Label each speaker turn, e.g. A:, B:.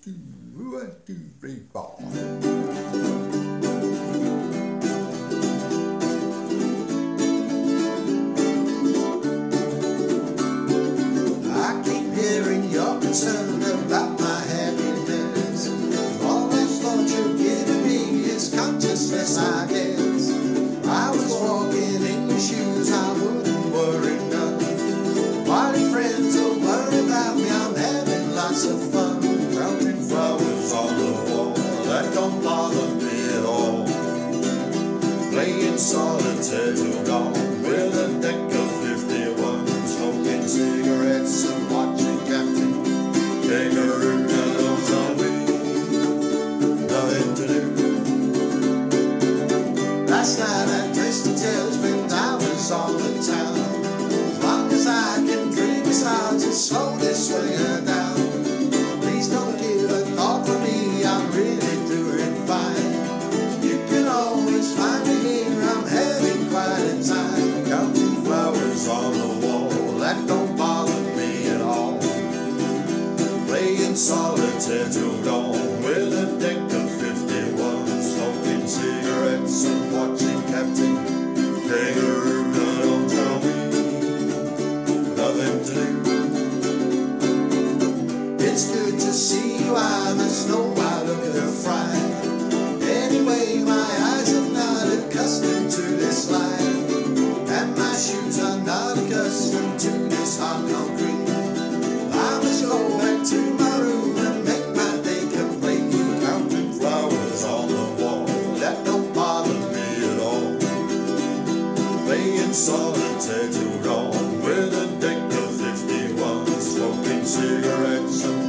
A: 1, 2, 3, 4.
B: I keep hearing you're concerned about my happiness. All the thought you're giving me is consciousness, I guess. I was walking in your shoes, I wouldn't worry none. While your friends will worry about me, I'm having lots of fun. Counting flowers on the wall, that don't bother me at all. Playing solitaire till dawn with a deck of 51, smoking cigarettes and watching Captain Kangaroo. Now don't tell me nothing to do. Last night I dressed in tailspin, I was on the town. As long as I can dream, it's hard to slowly swing her down. Please don't give a thought for me, I'm really doing fine. You can always find me here, I'm having quite a time. Counting flowers on the wall, that don't bother me at all. Playing solitaire till dawn with a deck of 51, smoking cigarettes and watching Captain Kangaroo. Now don't tell me nothing to do. It's good to see you, I must know I look at her fright. Anyway, my eyes are not accustomed to this light, and my shoes are not accustomed to this hot concrete. I must go back to my room and make my day complete. Counting flowers on the wall, that don't bother me at all. Playing solitaire till dawn with a deck of 51, smoking cigarettes and